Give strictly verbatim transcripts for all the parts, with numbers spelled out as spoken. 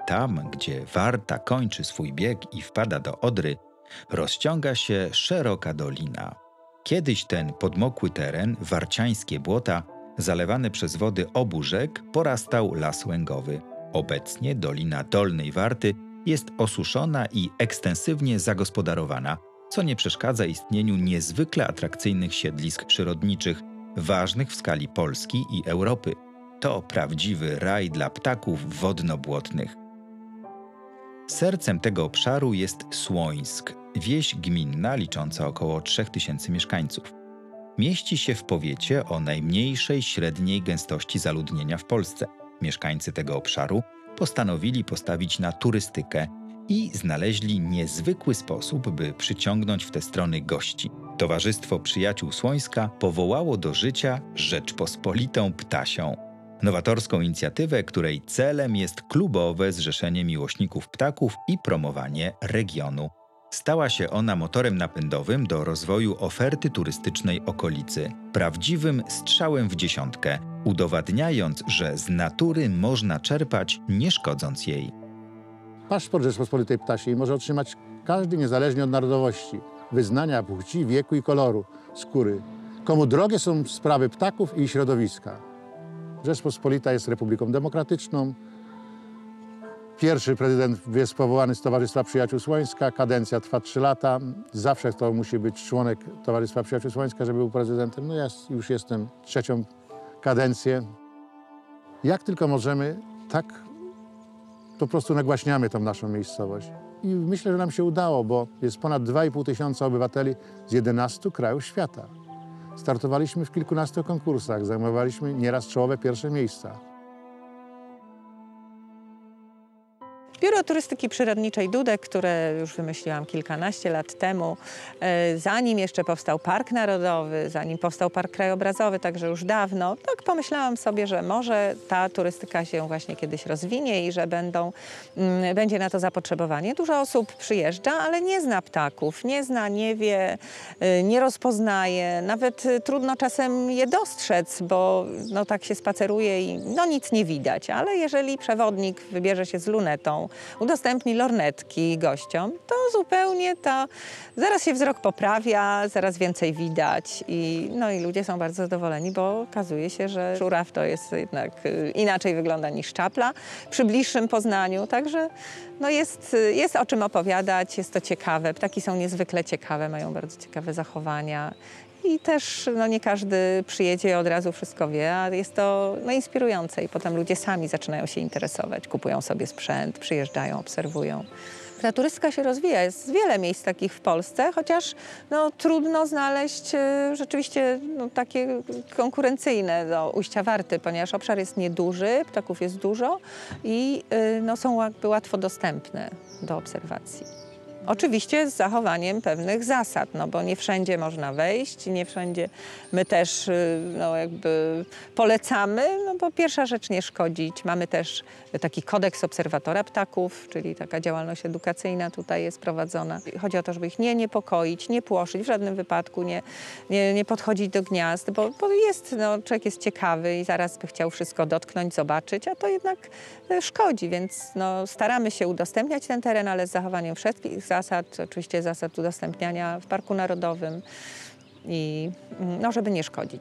tam, gdzie Warta kończy swój bieg i wpada do Odry, rozciąga się szeroka dolina. Kiedyś ten podmokły teren, warciańskie błota, zalewany przez wody obu rzek, porastał las łęgowy. Obecnie Dolina Dolnej Warty jest osuszona i ekstensywnie zagospodarowana, co nie przeszkadza istnieniu niezwykle atrakcyjnych siedlisk przyrodniczych, ważnych w skali Polski i Europy. To prawdziwy raj dla ptaków wodno-błotnych. Sercem tego obszaru jest Słońsk, wieś gminna licząca około trzech tysięcy mieszkańców. Mieści się w powiecie o najmniejszej średniej gęstości zaludnienia w Polsce. Mieszkańcy tego obszaru postanowili postawić na turystykę i znaleźli niezwykły sposób, by przyciągnąć w te strony gości. Towarzystwo Przyjaciół Słońska powołało do życia Rzeczpospolitą Ptasią. Nowatorską inicjatywę, której celem jest klubowe zrzeszenie miłośników ptaków i promowanie regionu. Stała się ona motorem napędowym do rozwoju oferty turystycznej okolicy, prawdziwym strzałem w dziesiątkę, udowadniając, że z natury można czerpać, nie szkodząc jej. Paszport Rzeczpospolitej Ptasiej może otrzymać każdy niezależnie od narodowości, wyznania, płci, wieku i koloru skóry. Komu drogie są sprawy ptaków i środowiska. Rzeczpospolita jest republiką demokratyczną. Pierwszy prezydent jest powołany z Towarzystwa Przyjaciół Słońska, kadencja trwa trzy lata. Zawsze to musi być członek Towarzystwa Przyjaciół Słońska, żeby był prezydentem. No ja już jestem trzecią kadencję. Jak tylko możemy, tak po prostu nagłaśniamy tą naszą miejscowość. I myślę, że nam się udało, bo jest ponad dwa i pół tysiąca obywateli z jedenastu krajów świata. Startowaliśmy w kilkunastu konkursach, zajmowaliśmy nieraz czołowe pierwsze miejsca. Biuro Turystyki Przyrodniczej Dudek, które już wymyśliłam kilkanaście lat temu, zanim jeszcze powstał Park Narodowy, zanim powstał Park Krajobrazowy, także już dawno, tak pomyślałam sobie, że może ta turystyka się właśnie kiedyś rozwinie i że będą, będzie na to zapotrzebowanie. Dużo osób przyjeżdża, ale nie zna ptaków, nie zna, nie wie, nie rozpoznaje, nawet trudno czasem je dostrzec, bo no, tak się spaceruje i no, nic nie widać, ale jeżeli przewodnik wybierze się z lunetą, udostępni lornetki gościom, to zupełnie to zaraz się wzrok poprawia, zaraz więcej widać i, no i ludzie są bardzo zadowoleni, bo okazuje się, że żuraw to jest jednak inaczej wygląda niż czapla przy bliższym poznaniu, także no jest, jest o czym opowiadać, jest to ciekawe. Ptaki są niezwykle ciekawe, mają bardzo ciekawe zachowania. I też no, nie każdy przyjedzie i od razu wszystko wie, a jest to no, inspirujące i potem ludzie sami zaczynają się interesować, kupują sobie sprzęt, przyjeżdżają, obserwują. Ta turystyka się rozwija, jest wiele miejsc takich w Polsce, chociaż no, trudno znaleźć y, rzeczywiście no, takie konkurencyjne do Ujścia Warty, ponieważ obszar jest nieduży, ptaków jest dużo i y, no, są jakby łatwo dostępne do obserwacji. Oczywiście z zachowaniem pewnych zasad, no bo nie wszędzie można wejść, nie wszędzie my też no jakby polecamy, no bo pierwsza rzecz nie szkodzić. Mamy też taki kodeks obserwatora ptaków, czyli taka działalność edukacyjna tutaj jest prowadzona. Chodzi o to, żeby ich nie niepokoić, nie płoszyć, w żadnym wypadku nie, nie, nie podchodzić do gniazd, bo, bo jest, no, człowiek jest ciekawy i zaraz by chciał wszystko dotknąć, zobaczyć, a to jednak szkodzi, więc no, staramy się udostępniać ten teren, ale z zachowaniem wszystkich zasad, oczywiście zasad udostępniania w Parku Narodowym i no, żeby nie szkodzić.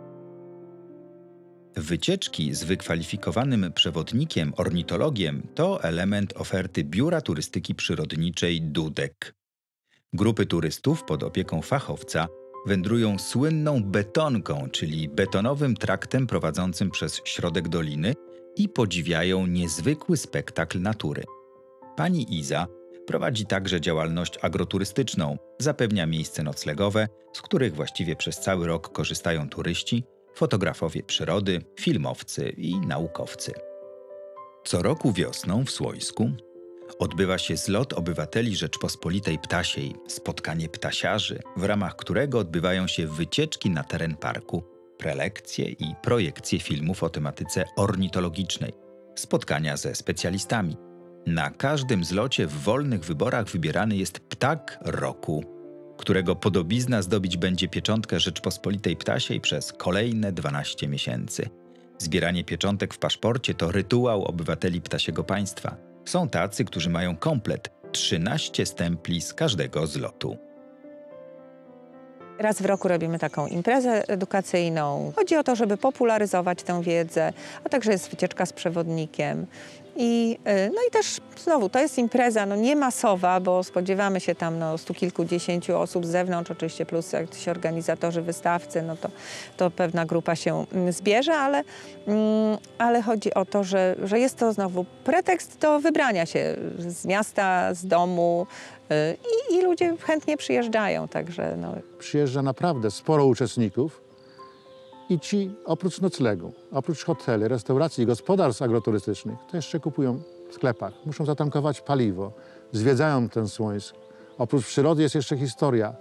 Wycieczki z wykwalifikowanym przewodnikiem, ornitologiem to element oferty Biura Turystyki Przyrodniczej Dudek. Grupy turystów pod opieką fachowca wędrują słynną betonką, czyli betonowym traktem prowadzącym przez środek doliny i podziwiają niezwykły spektakl natury. Pani Iza prowadzi także działalność agroturystyczną, zapewnia miejsce noclegowe, z których właściwie przez cały rok korzystają turyści, fotografowie przyrody, filmowcy i naukowcy. Co roku wiosną w Słońsku odbywa się zlot obywateli Rzeczpospolitej Ptasiej, spotkanie ptasiarzy, w ramach którego odbywają się wycieczki na teren parku, prelekcje i projekcje filmów o tematyce ornitologicznej, spotkania ze specjalistami. Na każdym zlocie w wolnych wyborach wybierany jest ptak roku, którego podobizna zdobić będzie pieczątkę Rzeczpospolitej Ptasiej przez kolejne dwanaście miesięcy. Zbieranie pieczątek w paszporcie to rytuał obywateli ptasiego państwa. Są tacy, którzy mają komplet trzynaście stempli z każdego zlotu. Raz w roku robimy taką imprezę edukacyjną. Chodzi o to, żeby popularyzować tę wiedzę, a także jest wycieczka z przewodnikiem. I, no i też znowu to jest impreza no nie masowa, bo spodziewamy się tam no, stu kilkudziesięciu osób z zewnątrz, oczywiście plus jakiś organizatorzy, wystawcy, no to, to pewna grupa się zbierze, ale, ale chodzi o to, że, że jest to znowu pretekst do wybrania się z miasta, z domu i, i ludzie chętnie przyjeżdżają, także no. Przyjeżdża naprawdę sporo uczestników i ci oprócz noclegu, oprócz hoteli, restauracji i gospodarstw agroturystycznych, to jeszcze kupują w sklepach. Muszą zatankować paliwo, zwiedzają ten Słońsk. Oprócz przyrody jest jeszcze historia.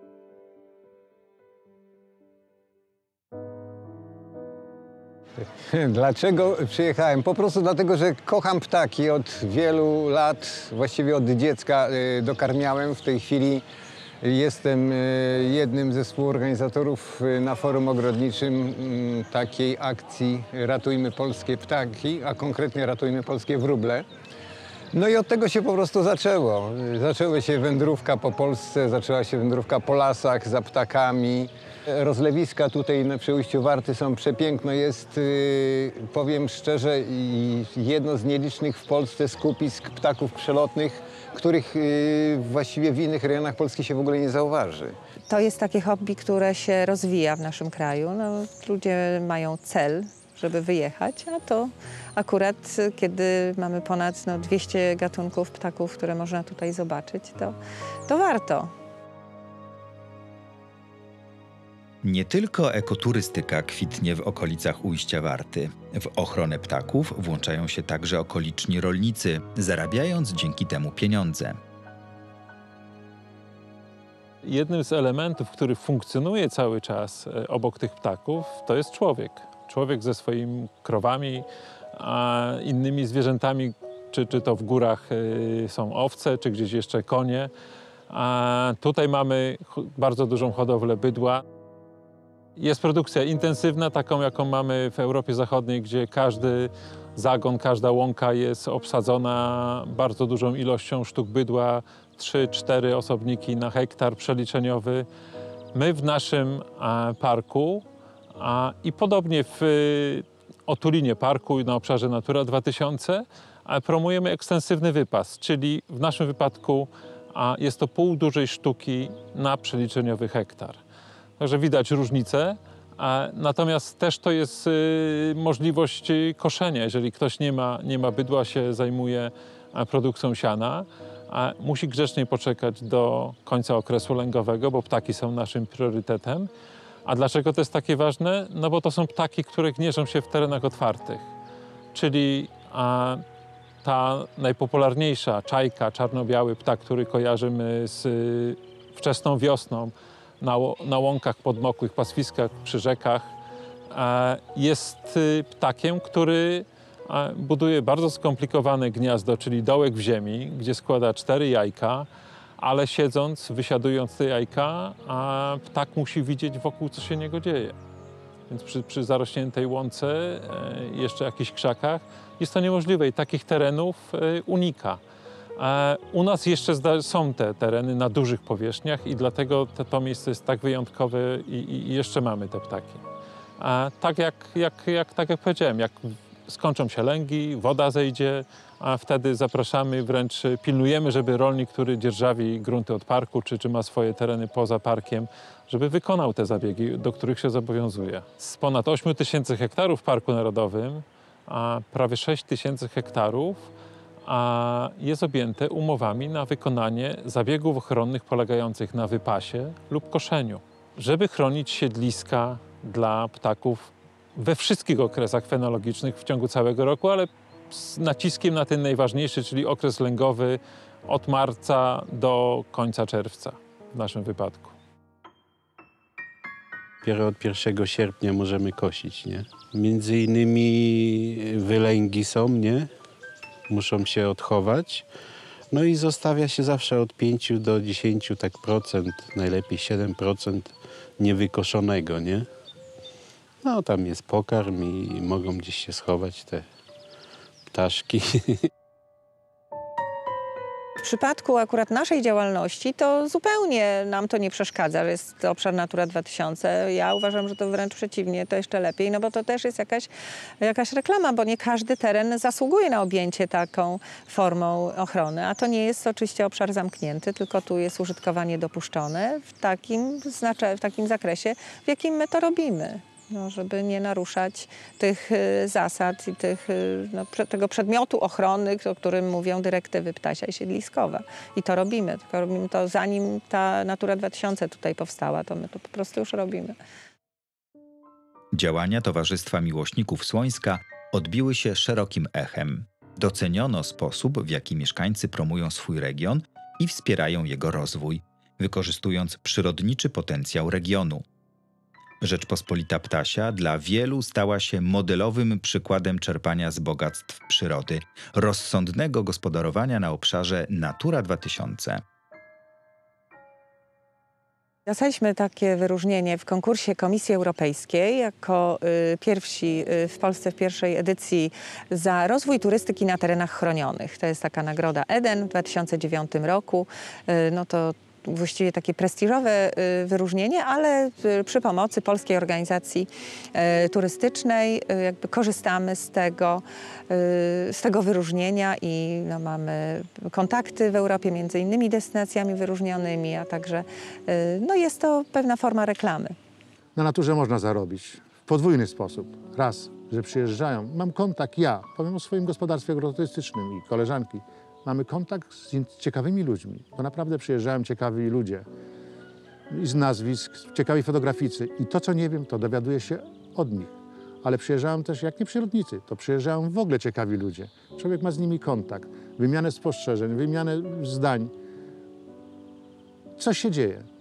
Dlaczego przyjechałem? Po prostu dlatego, że kocham ptaki. Od wielu lat, właściwie od dziecka dokarmiałem. W tej chwili jestem jednym ze współorganizatorów na forum ogrodniczym takiej akcji Ratujmy polskie ptaki, a konkretnie Ratujmy polskie wróble. No i od tego się po prostu zaczęło. Zaczęła się wędrówka po Polsce, zaczęła się wędrówka po lasach za ptakami. Rozlewiska tutaj na przy ujściu Warty są przepiękne. Jest, powiem szczerze, jedno z nielicznych w Polsce skupisk ptaków przelotnych, których właściwie w innych rejonach Polski się w ogóle nie zauważy. To jest takie hobby, które się rozwija w naszym kraju. No, ludzie mają cel, żeby wyjechać, a to akurat kiedy mamy ponad no, dwieście gatunków ptaków, które można tutaj zobaczyć, to, to warto. Nie tylko ekoturystyka kwitnie w okolicach ujścia Warty. W ochronę ptaków włączają się także okoliczni rolnicy, zarabiając dzięki temu pieniądze. Jednym z elementów, który funkcjonuje cały czas obok tych ptaków, to jest człowiek. Człowiek ze swoimi krowami, a innymi zwierzętami, czy, czy to w górach są owce, czy gdzieś jeszcze konie. A tutaj mamy bardzo dużą hodowlę bydła. Jest produkcja intensywna, taką jaką mamy w Europie Zachodniej, gdzie każdy zagon, każda łąka jest obsadzona bardzo dużą ilością sztuk bydła, trzy cztery osobniki na hektar przeliczeniowy. My w naszym a, parku a, i podobnie w otulinie parku na obszarze Natura dwa tysiące a, promujemy ekstensywny wypas, czyli w naszym wypadku a, jest to pół dużej sztuki na przeliczeniowy hektar. Także widać różnicę, a, natomiast też to jest y, możliwość koszenia. Jeżeli ktoś nie ma, nie ma bydła, się zajmuje a, produkcją siana, a musi grzecznie poczekać do końca okresu lęgowego, bo ptaki są naszym priorytetem. A dlaczego to jest takie ważne? No bo to są ptaki, które gnieżdżą się w terenach otwartych. Czyli a, ta najpopularniejsza czajka, czarno-biały ptak, który kojarzymy z y, wczesną wiosną, Na, na łąkach podmokłych, pastwiskach, przy rzekach, jest ptakiem, który buduje bardzo skomplikowane gniazdo, czyli dołek w ziemi, gdzie składa cztery jajka, ale siedząc, wysiadując te jajka, ptak musi widzieć wokół, co się niego dzieje. Więc przy, przy zarośniętej łące, jeszcze jakichś krzakach, jest to niemożliwe i takich terenów unika. U nas jeszcze są te tereny na dużych powierzchniach i dlatego to, to miejsce jest tak wyjątkowe i, i jeszcze mamy te ptaki. A tak jak, jak, jak, tak jak powiedziałem, jak skończą się lęgi, woda zejdzie, a wtedy zapraszamy, wręcz pilnujemy, żeby rolnik, który dzierżawi grunty od parku, czy, czy ma swoje tereny poza parkiem, żeby wykonał te zabiegi, do których się zobowiązuje. Z ponad ośmiu tysięcy hektarów w Parku Narodowym, a prawie sześć tysięcy hektarów a jest objęte umowami na wykonanie zabiegów ochronnych polegających na wypasie lub koszeniu. Żeby chronić siedliska dla ptaków we wszystkich okresach fenologicznych w ciągu całego roku, ale z naciskiem na ten najważniejszy, czyli okres lęgowy od marca do końca czerwca w naszym wypadku. Dopiero od pierwszego sierpnia możemy kosić, nie? Między innymi wylęgi są, nie? Muszą się odchować. No i zostawia się zawsze od pięciu do dziesięciu tak procent, najlepiej siedem procent niewykoszonego, nie? No tam jest pokarm i mogą gdzieś się schować te ptaszki. przypadku akurat naszej działalności to zupełnie nam to nie przeszkadza, że jest to obszar Natura dwa tysiące. Ja uważam, że to wręcz przeciwnie, to jeszcze lepiej, no bo to też jest jakaś, jakaś reklama, bo nie każdy teren zasługuje na objęcie taką formą ochrony, a to nie jest oczywiście obszar zamknięty, tylko tu jest użytkowanie dopuszczone w takim, znaczy, w takim zakresie, w jakim my to robimy. No, żeby nie naruszać tych y, zasad i tych, y, no, prze, tego przedmiotu ochrony, o którym mówią dyrektywy ptasia i siedliskowa. I to robimy, tylko robimy to zanim ta Natura dwa tysiące tutaj powstała, to my to po prostu już robimy. Działania Towarzystwa Miłośników Słońska odbiły się szerokim echem. Doceniono sposób, w jaki mieszkańcy promują swój region i wspierają jego rozwój, wykorzystując przyrodniczy potencjał regionu. Rzeczpospolita Ptasia dla wielu stała się modelowym przykładem czerpania z bogactw przyrody, rozsądnego gospodarowania na obszarze Natura dwa tysiące. Dostaliśmy takie wyróżnienie w konkursie Komisji Europejskiej jako y, pierwsi y, w Polsce w pierwszej edycji za rozwój turystyki na terenach chronionych. To jest taka nagroda Eden w dwa tysiące dziewiątym roku. Y, no to właściwie takie prestiżowe y, wyróżnienie, ale y, przy pomocy Polskiej Organizacji y, Turystycznej y, jakby korzystamy z tego, y, z tego wyróżnienia i no, mamy kontakty w Europie między innymi destynacjami wyróżnionymi, a także y, no, jest to pewna forma reklamy. Na naturze można zarobić w podwójny sposób. Raz, że przyjeżdżają, mam kontakt ja, powiem o swoim gospodarstwie agroturystycznym i koleżanki, mamy kontakt z ciekawymi ludźmi, bo naprawdę przyjeżdżają ciekawi ludzie i z nazwisk, ciekawi fotograficy i to, co nie wiem, to dowiaduję się od nich. Ale przyjeżdżają też, jak nie przyrodnicy, to przyjeżdżają w ogóle ciekawi ludzie. Człowiek ma z nimi kontakt, wymianę spostrzeżeń, wymianę zdań. Coś się dzieje.